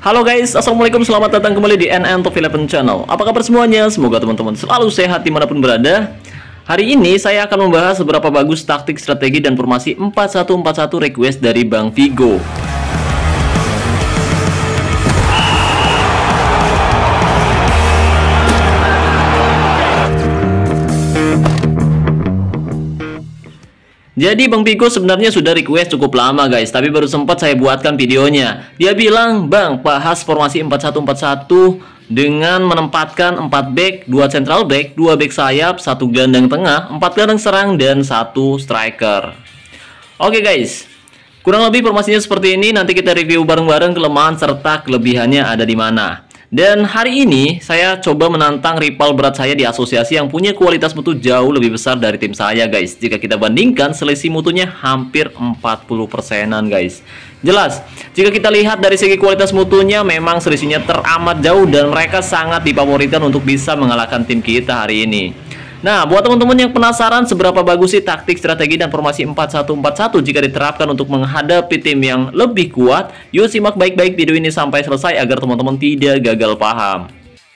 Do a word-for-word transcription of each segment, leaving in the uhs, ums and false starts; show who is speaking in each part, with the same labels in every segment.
Speaker 1: Halo guys, assalamualaikum, selamat datang kembali di N N Top eleven Channel. Apa kabar semuanya? Semoga teman-teman selalu sehat dimanapun berada. Hari ini saya akan membahas seberapa bagus taktik, strategi, dan formasi empat satu empat satu request dari Bang Vigo. Jadi Bang Vigo sebenarnya sudah request cukup lama guys, tapi baru sempat saya buatkan videonya. Dia bilang, "Bang, bahas formasi empat satu empat satu dengan menempatkan empat back, dua central back, dua back sayap, satu gelandang tengah, empat gelandang serang, dan satu striker." Oke guys, kurang lebih formasinya seperti ini. Nanti kita review bareng-bareng kelemahan serta kelebihannya ada di mana. Dan hari ini saya coba menantang rival berat saya di asosiasi yang punya kualitas mutu jauh lebih besar dari tim saya guys. Jika kita bandingkan, selisih mutunya hampir empat puluh persenan guys. Jelas, jika kita lihat dari segi kualitas mutunya memang selisihnya teramat jauh dan mereka sangat difavoritkan untuk bisa mengalahkan tim kita hari ini. Nah, buat teman-teman yang penasaran seberapa bagus sih taktik, strategi, dan formasi empat satu empat satu jika diterapkan untuk menghadapi tim yang lebih kuat, yuk simak baik-baik video ini sampai selesai agar teman-teman tidak gagal paham.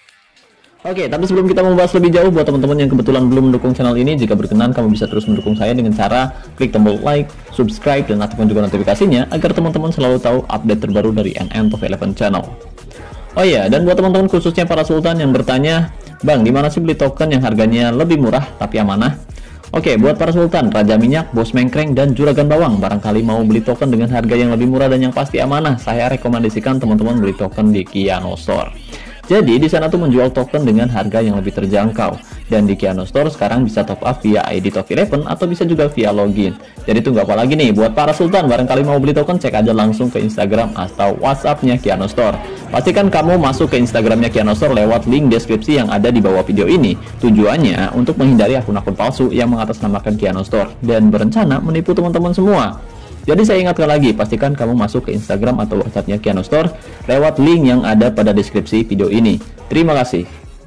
Speaker 1: Oke, tapi sebelum kita membahas lebih jauh, buat teman-teman yang kebetulan belum mendukung channel ini, jika berkenan kamu bisa terus mendukung saya dengan cara klik tombol like, subscribe, dan aktifkan juga notifikasinya agar teman-teman selalu tahu update terbaru dari N N Top eleven Channel. Oh iya, dan buat teman-teman khususnya para sultan yang bertanya, "Bang, di mana sih beli token yang harganya lebih murah tapi amanah?" Oke, buat para sultan, Raja Minyak, Bos Mengkreng, dan Juragan Bawang, barangkali mau beli token dengan harga yang lebih murah dan yang pasti amanah, saya rekomendasikan teman-teman beli token di Kiano Store. Jadi di sana tuh menjual token dengan harga yang lebih terjangkau. Dan di Kiano Store sekarang bisa top up via I D Top eleven atau bisa juga via login. Jadi tunggu apa lagi nih? Buat para sultan, barangkali mau beli token, cek aja langsung ke Instagram atau WhatsApp-nya Kiano Store. Pastikan kamu masuk ke Instagramnya Kiano Store lewat link deskripsi yang ada di bawah video ini. Tujuannya untuk menghindari akun-akun palsu yang mengatasnamakan Kiano Store dan berencana menipu teman-teman semua. Jadi saya ingatkan lagi, pastikan kamu masuk ke Instagram atau WhatsApp-nya Kiano Store lewat link yang ada pada deskripsi video ini. Terima kasih.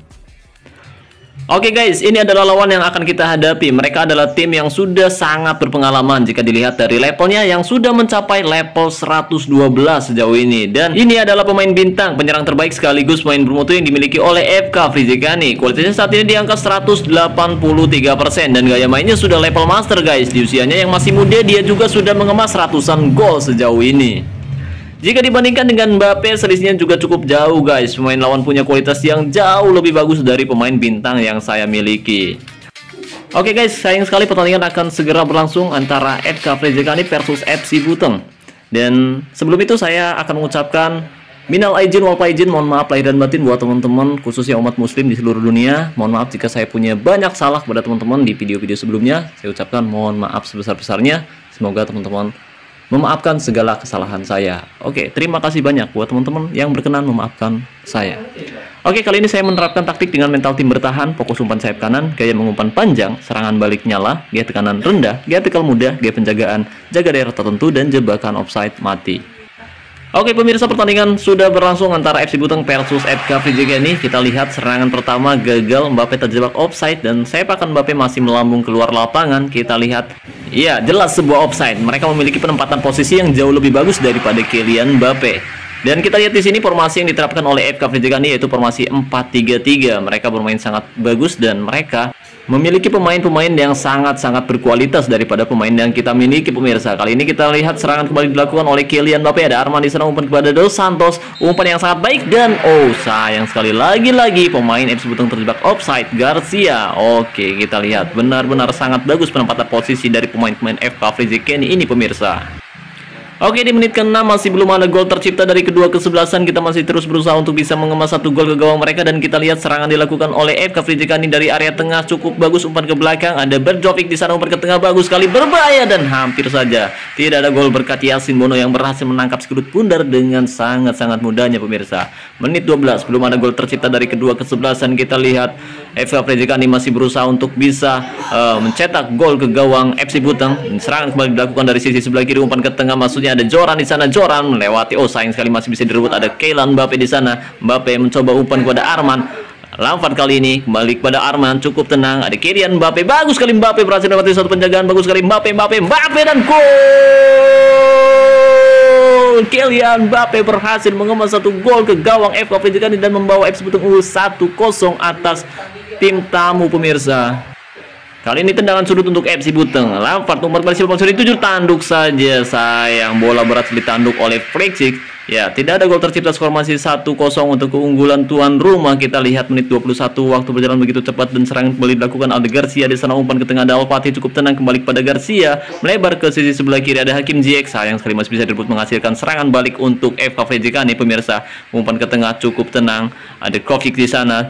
Speaker 1: Oke guys, ini adalah lawan yang akan kita hadapi. Mereka adalah tim yang sudah sangat berpengalaman jika dilihat dari levelnya yang sudah mencapai level seratus dua belas sejauh ini. Dan ini adalah pemain bintang, penyerang terbaik sekaligus pemain bermutu yang dimiliki oleh F K Frizikani. Kualitasnya saat ini di angka seratus delapan puluh tiga persen dan gaya mainnya sudah level master guys. Di usianya yang masih muda, dia juga sudah mengemas ratusan gol sejauh ini. Jika dibandingkan dengan Mbappe, selisihnya juga cukup jauh guys. Pemain lawan punya kualitas yang jauh lebih bagus dari pemain bintang yang saya miliki. Oke guys, sayang sekali pertandingan akan segera berlangsung antara F K Frizikani versus F C Buteng. Dan sebelum itu saya akan mengucapkan minal aidin wal faizin, mohon maaf lahir dan batin buat teman-teman khususnya umat muslim di seluruh dunia. Mohon maaf jika saya punya banyak salah kepada teman-teman di video-video sebelumnya. Saya ucapkan mohon maaf sebesar-besarnya. Semoga teman-teman memaafkan segala kesalahan saya. Oke, terima kasih banyak buat teman-teman yang berkenan memaafkan saya. Oke, kali ini saya menerapkan taktik dengan mental tim bertahan, fokus umpan sayap kanan, gaya mengumpan panjang, serangan balik nyala, gaya tekanan rendah, gaya pikal mudah, gaya penjagaan, jaga daerah tertentu, dan jebakan offside mati. Oke pemirsa, pertandingan sudah berlangsung antara F C Buteng versus F K Frizikani. Kita lihat serangan pertama gagal, Mbappe terjebak offside dan sepakan Mbappe masih melambung keluar lapangan. Kita lihat, iya jelas sebuah offside. Mereka memiliki penempatan posisi yang jauh lebih bagus daripada Kylian Mbappe. Dan kita lihat di sini formasi yang diterapkan oleh F K Frizikani yaitu formasi empat tiga tiga. Mereka bermain sangat bagus dan mereka memiliki pemain-pemain yang sangat-sangat berkualitas daripada pemain yang kita miliki pemirsa. Kali ini kita lihat serangan kembali dilakukan oleh Kylian Mbappe. Ada Arman di sana, umpan kepada Dos Santos, umpan yang sangat baik dan oh sayang sekali lagi-lagi pemain F C Buteng terjebak offside, Garcia. Oke, kita lihat benar-benar sangat bagus penempatan posisi dari pemain-pemain F K Frizikani ini pemirsa. Oke, di menit keenam masih belum ada gol tercipta dari kedua kesebelasan. Kita masih terus berusaha untuk bisa mengemas satu gol ke gawang mereka. Dan kita lihat serangan dilakukan oleh F K Frizikani dari area tengah, cukup bagus, umpan ke belakang. Ada Berjovic di sana, umpan ke tengah bagus sekali, berbahaya dan hampir saja tidak ada gol berkat Yasin Bono yang berhasil menangkap skudut bundar dengan sangat-sangat mudahnya pemirsa. Menit dua belas belum ada gol tercipta dari kedua kesebelasan. Kita lihat F K Frizikani masih berusaha untuk bisa uh, mencetak gol ke gawang F C Buteng. Serangan kembali dilakukan dari sisi sebelah kiri, umpan ke tengah, maksudnya ada Joran di sana. Joran melewati, oh sayang sekali masih bisa direbut. Ada Kylian Mbappe di sana. Mbappe mencoba umpan kepada Arman. Lampard kali ini kembali kepada Arman, cukup tenang. Ada Kylian Mbappe, bagus sekali Mbappe berhasil mendapatkan satu penjagaan, bagus sekali Mbappe, Mbappe, Mbappe dan gol. gol. Kylian Mbappe berhasil mengemas satu gol ke gawang F K Frijikani dan membawa F C Butung unggul satu kosong atas tim tamu pemirsa. Kali ini tendangan sudut untuk F C Butung. Lampard umpan kembali siapa sudah dituju, tanduk saja. Sayang, bola berhasil ditanduk oleh Fritzig. Ya, tidak ada gol tercipta, skor masih satu kosong untuk keunggulan tuan rumah. Kita lihat menit dua puluh satu, waktu berjalan begitu cepat dan serangan kembali dilakukan Alde Garcia. Di sana umpan ke tengah ada Al-Fatih, cukup tenang kembali kepada Garcia. Melebar ke sisi sebelah kiri ada Hakim Ziyech. Sayang sekali masih bisa direbut menghasilkan serangan balik untuk F K Frijikani pemirsa. Umpan ke tengah cukup tenang. Ada Kovic di sana.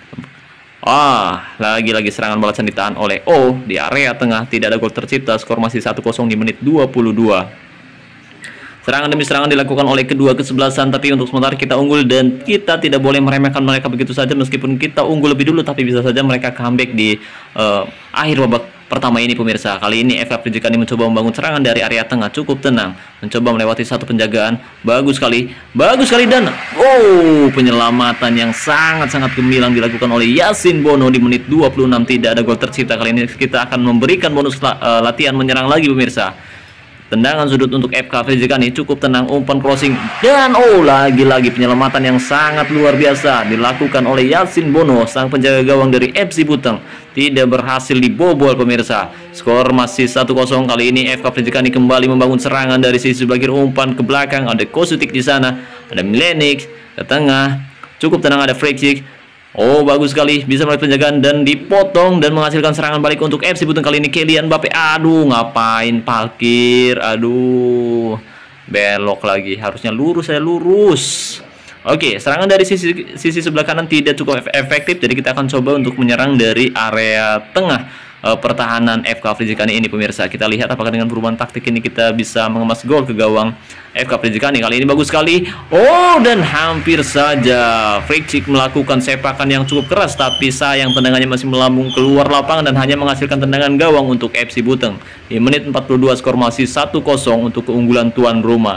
Speaker 1: Ah, lagi-lagi serangan balasan ditahan oleh O di area tengah. Tidak ada gol tercipta, skor masih satu kosong di menit dua puluh dua. Serangan demi serangan dilakukan oleh kedua kesebelasan, tapi untuk sementara kita unggul dan kita tidak boleh meremehkan mereka begitu saja. Meskipun kita unggul lebih dulu, tapi bisa saja mereka comeback di uh, akhir babak pertama ini pemirsa. Kali ini F K Frijikani mencoba membangun serangan dari area tengah, cukup tenang, mencoba melewati satu penjagaan. Bagus sekali, bagus sekali dan oh, penyelamatan yang sangat-sangat gemilang dilakukan oleh Yasin Bono di menit dua puluh enam. Tidak ada gol tercipta. Kali ini kita akan memberikan bonus uh, latihan menyerang lagi pemirsa. Tendangan sudut untuk F K Frijikani, cukup tenang, umpan crossing dan oh, lagi-lagi penyelamatan yang sangat luar biasa dilakukan oleh Yasin Bono, sang penjaga gawang dari F C Butung. Tidak berhasil dibobol pemirsa. Skor masih satu kosong. Kali ini F K Frijikani kembali membangun serangan dari sisi sebelah kiri, umpan ke belakang ada Kosutik di sana, ada Milenic ke tengah, cukup tenang ada Fritzig. Oh, bagus sekali, bisa melihat penjagaan dan dipotong dan menghasilkan serangan balik untuk F C Butung. Kali ini Kylian Mbappe. Aduh, ngapain parkir? Aduh, belok lagi. Harusnya lurus, saya lurus. Oke, serangan dari sisi sisi sebelah kanan tidak cukup efektif, jadi kita akan coba untuk menyerang dari area tengah uh, pertahanan F K Frijikani ini pemirsa. Kita lihat apakah dengan perubahan taktik ini kita bisa mengemas gol ke gawang F K Frijikani. Kali ini bagus sekali. Oh, dan hampir saja Fritzig melakukan sepakan yang cukup keras, tapi sayang tendangannya masih melambung keluar lapangan dan hanya menghasilkan tendangan gawang untuk F C Butung. Di menit empat puluh dua skor masih satu kosong untuk keunggulan tuan rumah.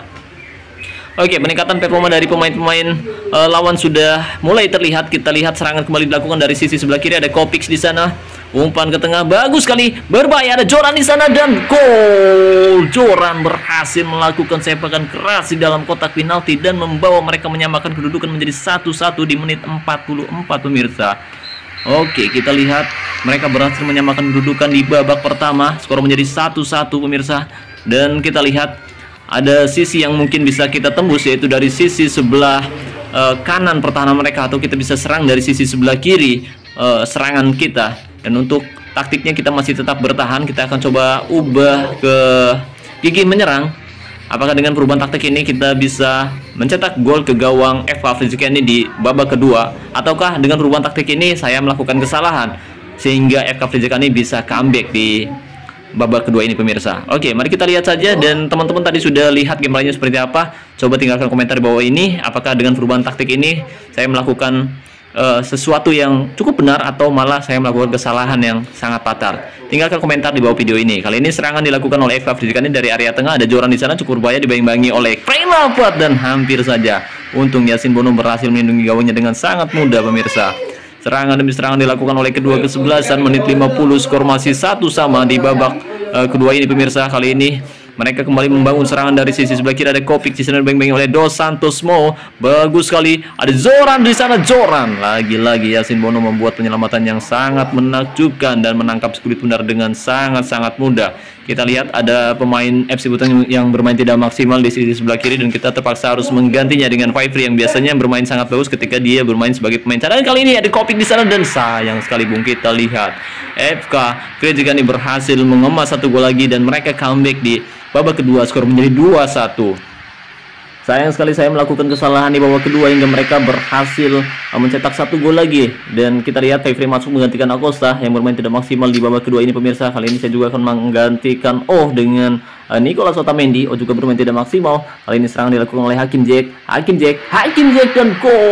Speaker 1: Oke, peningkatan performa dari pemain-pemain uh, lawan sudah mulai terlihat. Kita lihat serangan kembali dilakukan dari sisi sebelah kiri, ada Kopic di sana. Umpan ke tengah bagus sekali, berbahaya, ada Joran di sana dan gol. Joran berhasil melakukan sepakan keras di dalam kotak penalti dan membawa mereka menyamakan kedudukan menjadi satu satu di menit empat puluh empat pemirsa. Oke, kita lihat mereka berhasil menyamakan kedudukan di babak pertama, skor menjadi satu satu pemirsa. Dan kita lihat ada sisi yang mungkin bisa kita tembus, yaitu dari sisi sebelah uh, kanan pertahanan mereka, atau kita bisa serang dari sisi sebelah kiri uh, serangan kita. Dan untuk taktiknya kita masih tetap bertahan. Kita akan coba ubah ke gigi menyerang. Apakah dengan perubahan taktik ini kita bisa mencetak gol ke gawang F K Frijikani di babak kedua, ataukah dengan perubahan taktik ini saya melakukan kesalahan sehingga F K Frijikani bisa comeback di babak kedua ini pemirsa. Oke, mari kita lihat saja. Dan teman-teman tadi sudah lihat gambarnya seperti apa. Coba tinggalkan komentar di bawah ini. Apakah dengan perubahan taktik ini saya melakukan uh, sesuatu yang cukup benar, atau malah saya melakukan kesalahan yang sangat fatal? Tinggalkan komentar di bawah video ini. Kali ini serangan dilakukan oleh F K Frijikani dari area tengah. Ada Joran di sana, cukup berbahaya, dibayang-bayangi oleh Frank Lampard dan hampir saja. Untung Yasin Bono berhasil melindungi gawangnya dengan sangat mudah pemirsa. Serangan demi serangan dilakukan oleh kedua kesebelasan. Menit lima puluh, skor masih satu sama di babak uh, kedua ini pemirsa. Kali ini mereka kembali membangun serangan dari sisi sebelah kiri, ada Kopic di sana dibayang-bayangi oleh Dos Santos Mo. Bagus sekali, ada Zoran di sana. Joran lagi-lagi Yasin Bono membuat penyelamatan yang sangat menakjubkan dan menangkap kulit bundar dengan sangat-sangat mudah. Kita lihat ada pemain F C Butung yang bermain tidak maksimal di sisi sebelah kiri, dan kita terpaksa harus menggantinya dengan Fajri yang biasanya bermain sangat bagus ketika dia bermain sebagai pemain cadangan. Kali ini ada Kopic di sana dan sayang sekali bung, kita lihat F K Frijikani berhasil mengemas satu gol lagi dan mereka comeback di babak kedua, skor menjadi dua satu. Sayang sekali saya melakukan kesalahan di babak kedua hingga mereka berhasil uh, mencetak satu gol lagi. Dan kita lihat Fajri masuk menggantikan Acosta yang bermain tidak maksimal di babak kedua ini pemirsa. Kali ini saya juga akan menggantikan Oh dengan uh, Nicolas Otamendi. Oh juga bermain tidak maksimal. Kali ini serangan dilakukan oleh Hakim Ziyech. Hakim Ziyech, Hakim Ziyech dan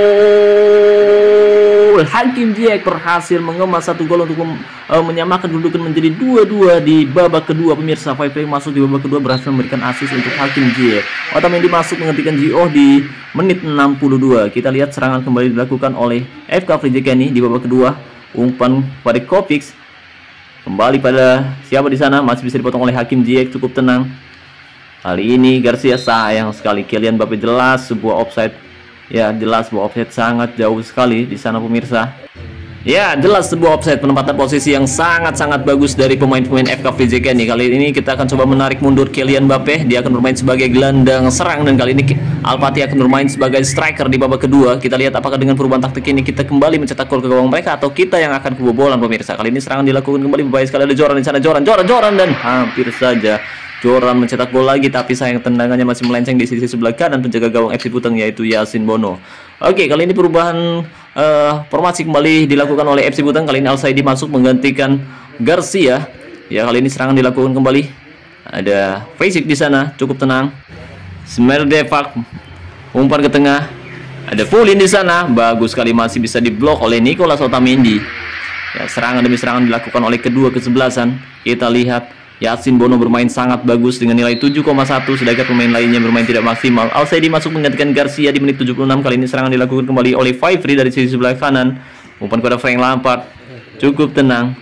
Speaker 1: gol. Hakim Ziyech berhasil mengemas satu gol untuk uh, menyamakan kedudukan menjadi dua dua di babak kedua pemirsa. Fajri masuk di babak kedua berhasil memberikan assist untuk Hakim Ziyech. Otamendi masuk menggantikan Gio di menit enam puluh dua. Kita lihat serangan kembali dilakukan oleh F K Frijikani di babak kedua. Umpan pada Kopic. Kembali pada siapa di sana? Masih bisa dipotong oleh Hakim Ziyech, cukup tenang. Kali ini Garcia sayang sekali, Kylian Mbappe jelas sebuah offside. Ya, jelas sebuah offside sangat jauh sekali di sana pemirsa. Ya, jelas sebuah offside, penempatan posisi yang sangat-sangat bagus dari pemain-pemain F K V J K nih. Kali ini kita akan coba menarik mundur Kylian Mbappe. Dia akan bermain sebagai gelandang serang dan kali ini Al-Fatih akan bermain sebagai striker di babak kedua. Kita lihat apakah dengan perubahan taktik ini kita kembali mencetak gol ke gawang mereka atau kita yang akan kebobolan pemirsa. Kali ini serangan dilakukan kembali, berbahaya sekali, ada Joran di sana, Joran, Joran, Joran dan hampir saja Joran mencetak gol lagi, tapi sayang tendangannya masih melenceng di sisi sebelah kanan penjaga gawang F C Buteng yaitu Yasin Bono. Oke, kali ini perubahan uh, formasi kembali dilakukan oleh F C Buteng. Kali ini Al Saidi masuk menggantikan Garcia. Ya, kali ini serangan dilakukan kembali. Ada Fejik di sana, cukup tenang. Smerdevak umpan ke tengah. Ada Fulin di sana, bagus sekali, masih bisa diblok oleh Nicolas Otamendi. Ya, serangan demi serangan dilakukan oleh kedua kesebelasan. Kita lihat Yasin Bono bermain sangat bagus dengan nilai tujuh koma satu, sedangkan pemain lainnya bermain tidak maksimal. Al Saidi masuk menggantikan Garcia di menit tujuh puluh enam. Kali ini serangan dilakukan kembali oleh Fivri dari sisi sebelah kanan. Umpan kepada Frank Lampard, cukup tenang.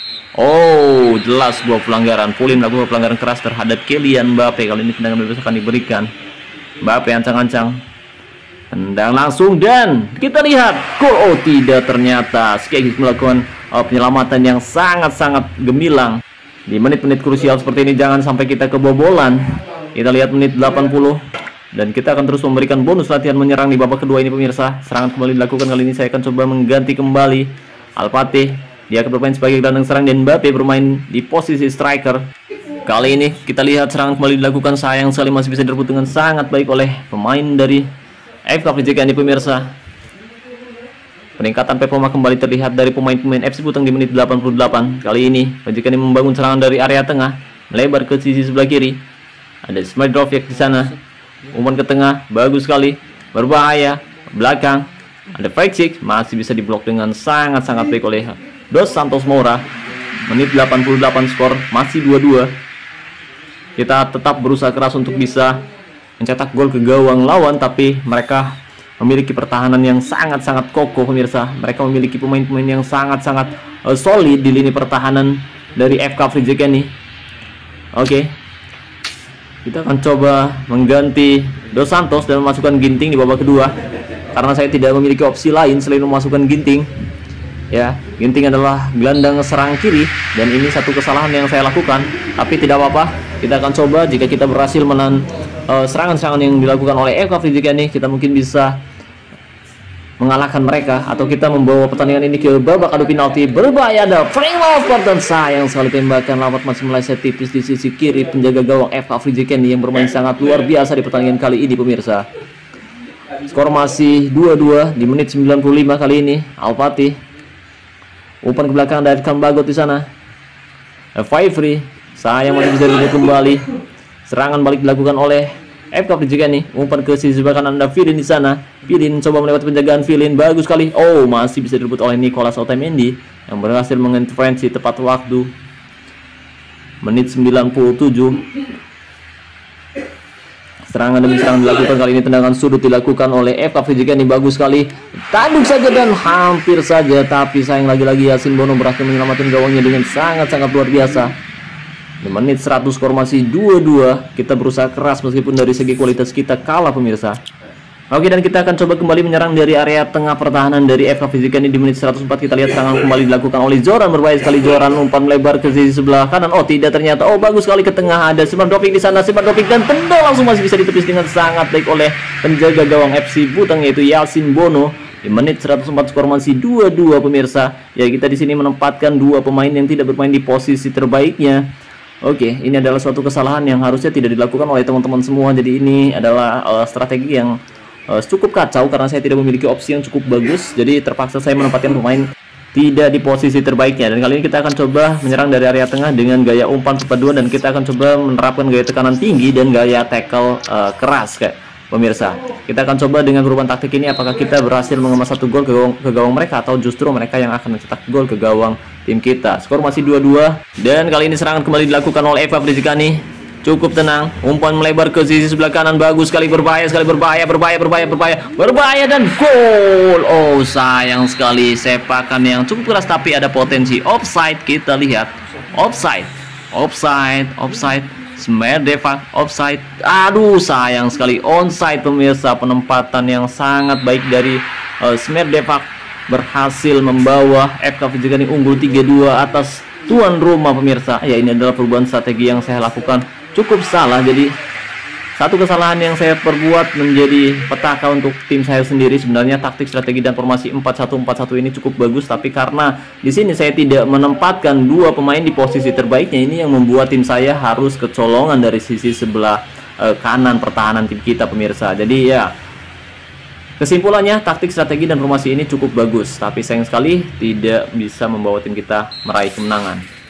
Speaker 1: Oh, jelas sebuah pelanggaran. Fulin melakukan pelanggaran keras terhadap Kylian Mbappe. Kali ini tendangan bebas akan diberikan. Mbappe ancang-ancang, tendang langsung dan kita lihat gol. Oh, tidak, ternyata Skegis melakukan uh, penyelamatan yang sangat-sangat gemilang. Di menit-menit krusial seperti ini jangan sampai kita kebobolan. Kita lihat menit delapan puluh dan kita akan terus memberikan bonus latihan menyerang di babak kedua ini pemirsa. Serangan kembali dilakukan, kali ini saya akan coba mengganti kembali Al-Fatih. Dia akan bermain sebagai gelandang serang dan Mbappe bermain di posisi striker. Kali ini kita lihat serangan kembali dilakukan, sayang sekali masih bisa direbut dengan sangat baik oleh pemain dari F K V J K ini pemirsa. Peningkatan performa kembali terlihat dari pemain-pemain F C Buteng di menit delapan puluh delapan. Kali ini P J K ini membangun serangan dari area tengah, melebar ke sisi sebelah kiri. Ada Smerdovjak di sana. Umpan ke tengah, bagus sekali, berbahaya. Belakang ada Fejik, masih bisa diblok dengan sangat-sangat baik oleh Dos Santos Moura. Menit delapan puluh delapan, skor masih dua dua. Kita tetap berusaha keras untuk bisa mencetak gol ke gawang lawan, tapi mereka memiliki pertahanan yang sangat-sangat kokoh pemirsa. Mereka memiliki pemain-pemain yang sangat-sangat uh, solid di lini pertahanan dari F K V J K ini. Oke, kita akan coba mengganti Dos Santos dan memasukkan Ginting di babak kedua, karena saya tidak memiliki opsi lain selain memasukkan Ginting. Ya, Ginting adalah gelandang serang kiri dan ini satu kesalahan yang saya lakukan, tapi tidak apa-apa. Kita akan coba, jika kita berhasil menahan uh, serangan-serangan yang dilakukan oleh F K V J K ini, kita mungkin bisa mengalahkan mereka atau kita membawa pertandingan ini ke babak adu penalti. Berbahaya ada Frank Lampard dan sayang sekali tembakan Lampard masih meleset tipis di sisi kiri penjaga gawang F K V J K ini yang bermain sangat luar biasa di pertandingan kali ini pemirsa. Skor masih dua dua di menit sembilan puluh lima. Kali ini Al-Fatih umpan ke belakang dari Kambagot di sana. Fivri sayang masih bisa direbut kembali. Serangan balik dilakukan oleh F K V J K nih, umpan ke sisi sebelah kanan, ada Filin di sana. Filin coba melewati penjagaan Filin, bagus sekali. Oh, masih bisa direbut oleh Nicolas Otamendi yang berhasil mengintervensi tepat waktu. Menit sembilan puluh tujuh. Serangan demi serangan dilakukan, kali ini tendangan sudut dilakukan oleh F K V J K nih, bagus sekali. Tanduk saja dan hampir saja, tapi sayang lagi-lagi Yasin Bono berhasil menyelamatkan gawangnya dengan sangat-sangat luar biasa. Di menit seratus, skor masih dua dua. Kita berusaha keras meskipun dari segi kualitas kita kalah pemirsa. Oke, dan kita akan coba kembali menyerang dari area tengah pertahanan dari F K V J K ini di menit seratus empat. Kita lihat serangan kembali dilakukan oleh Joran, berbahaya sekali Joran, umpan melebar ke sisi sebelah kanan. Oh, tidak, ternyata. Oh, bagus sekali ke tengah, ada Smerdovjak di sana. Smerdovjak dan tendang langsung masih bisa ditepis dengan sangat baik oleh penjaga gawang F C Buteng yaitu Yasin Bono. Di menit seratus empat, skor masih dua dua pemirsa. Ya, kita di sini menempatkan dua pemain yang tidak bermain di posisi terbaiknya. Oke, ini adalah suatu kesalahan yang harusnya tidak dilakukan oleh teman-teman semua. Jadi ini adalah uh, strategi yang uh, cukup kacau karena saya tidak memiliki opsi yang cukup bagus. Jadi terpaksa saya menempatkan pemain tidak di posisi terbaiknya. Dan kali ini kita akan coba menyerang dari area tengah dengan gaya umpan perpaduan, dan kita akan coba menerapkan gaya tekanan tinggi dan gaya tackle uh, keras kayak pemirsa. Kita akan coba dengan perubahan taktik ini, apakah kita berhasil mengemas satu gol ke gawang, ke gawang mereka atau justru mereka yang akan mencetak gol ke gawang tim kita. Skor masih dua dua dan kali ini serangan kembali dilakukan oleh F K V J K nih. Cukup tenang, umpan melebar ke sisi sebelah kanan, bagus sekali, berbahaya sekali, berbahaya, berbahaya, berbahaya, berbahaya, berbahaya dan gol. Oh, sayang sekali, sepakan yang cukup keras tapi ada potensi offside. Kita lihat offside, offside, offside. Smerdevak offside. Aduh, sayang sekali onside pemirsa. Penempatan yang sangat baik dari uh, Smerdevak berhasil membawa F K Frizekani unggul tiga dua atas tuan rumah pemirsa. Ya, ini adalah perubahan strategi yang saya lakukan cukup salah. Jadi satu kesalahan yang saya perbuat menjadi petaka untuk tim saya sendiri. Sebenarnya taktik, strategi, dan formasi empat satu empat satu ini cukup bagus, tapi karena di sini saya tidak menempatkan dua pemain di posisi terbaiknya, ini yang membuat tim saya harus kecolongan dari sisi sebelah eh, kanan pertahanan tim kita pemirsa. Jadi ya, kesimpulannya taktik, strategi, dan formasi ini cukup bagus, tapi sayang sekali tidak bisa membawa tim kita meraih kemenangan.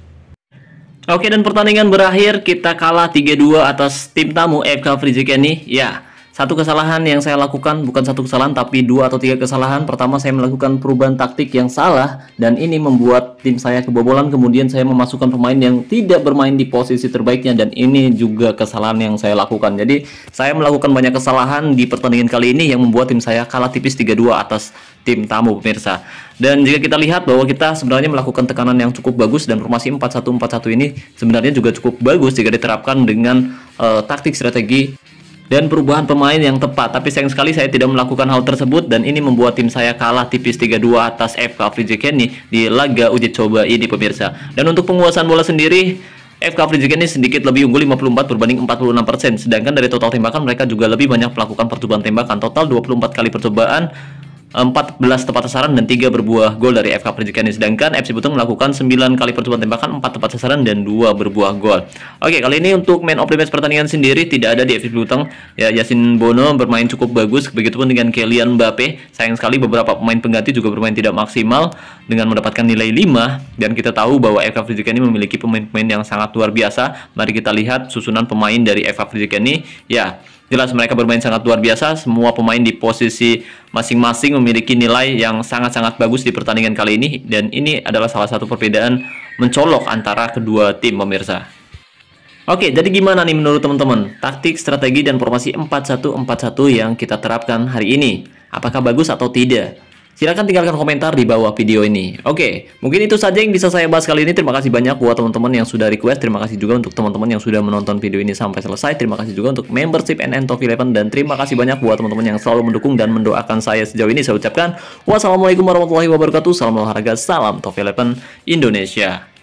Speaker 1: Oke, dan pertandingan berakhir kita kalah tiga dua atas tim tamu F K Frizekani. Ya, satu kesalahan yang saya lakukan, bukan satu kesalahan tapi dua atau tiga kesalahan. Pertama, saya melakukan perubahan taktik yang salah dan ini membuat tim saya kebobolan. Kemudian saya memasukkan pemain yang tidak bermain di posisi terbaiknya dan ini juga kesalahan yang saya lakukan. Jadi saya melakukan banyak kesalahan di pertandingan kali ini yang membuat tim saya kalah tipis tiga dua atas tim tamu pemirsa. Dan jika kita lihat bahwa kita sebenarnya melakukan tekanan yang cukup bagus dan formasi empat satu empat satu ini sebenarnya juga cukup bagus jika diterapkan dengan uh, taktik, strategi, dan perubahan pemain yang tepat. Tapi sayang sekali saya tidak melakukan hal tersebut dan ini membuat tim saya kalah tipis tiga dua atas F K Frizekani di laga uji coba ini pemirsa. Dan untuk penguasaan bola sendiri, F K Frizekani sedikit lebih unggul lima puluh empat berbanding empat puluh enam persen. Sedangkan dari total tembakan mereka juga lebih banyak melakukan percobaan tembakan. Total dua puluh empat kali percobaan, empat belas tepat sasaran dan tiga berbuah gol dari F K Frizekani. Sedangkan F C Butong melakukan sembilan kali percobaan tembakan, empat tepat sasaran dan dua berbuah gol. Oke, kali ini untuk man of the match pertandingan sendiri tidak ada di F C Butong. Ya, Yasin Bono bermain cukup bagus, begitupun dengan Kylian Mbappe. Sayang sekali beberapa pemain pengganti juga bermain tidak maksimal dengan mendapatkan nilai lima, dan kita tahu bahwa F K Frizekani memiliki pemain-pemain yang sangat luar biasa. Mari kita lihat susunan pemain dari F K Frizekani. Ya, jelas mereka bermain sangat luar biasa. Semua pemain di posisi masing-masing memiliki nilai yang sangat-sangat bagus di pertandingan kali ini. Dan ini adalah salah satu perbedaan mencolok antara kedua tim pemirsa. Oke, jadi gimana nih menurut teman-teman taktik, strategi, dan formasi empat satu empat satu yang kita terapkan hari ini? Apakah bagus atau tidak? Silahkan tinggalkan komentar di bawah video ini. Oke, mungkin itu saja yang bisa saya bahas kali ini. Terima kasih banyak buat teman-teman yang sudah request. Terima kasih juga untuk teman-teman yang sudah menonton video ini sampai selesai. Terima kasih juga untuk membership N N Top eleven. Dan terima kasih banyak buat teman-teman yang selalu mendukung dan mendoakan saya sejauh ini. Saya ucapkan wassalamualaikum warahmatullahi wabarakatuh. Salam olahraga, salam Top eleven Indonesia.